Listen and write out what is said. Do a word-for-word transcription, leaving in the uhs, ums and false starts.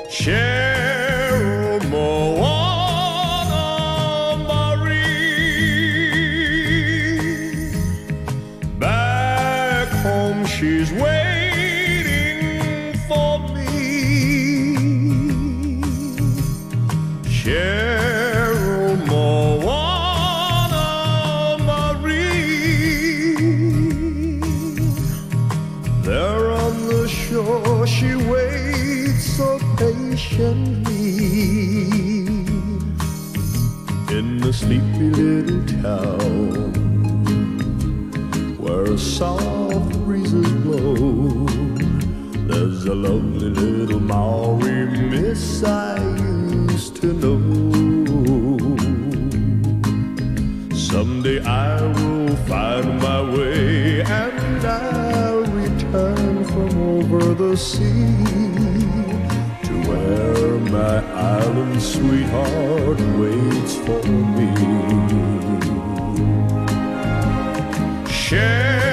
Cheryl Moana Marie. Back home she's waiting for me. Cheryl Moana Marie. There on the shore she waits so patiently. In the sleepy little town where soft breezes blow, there's a lovely little Maori miss I used to know. Someday I will find my way and I'll return from over the sea to where my island sweetheart waits for me. Share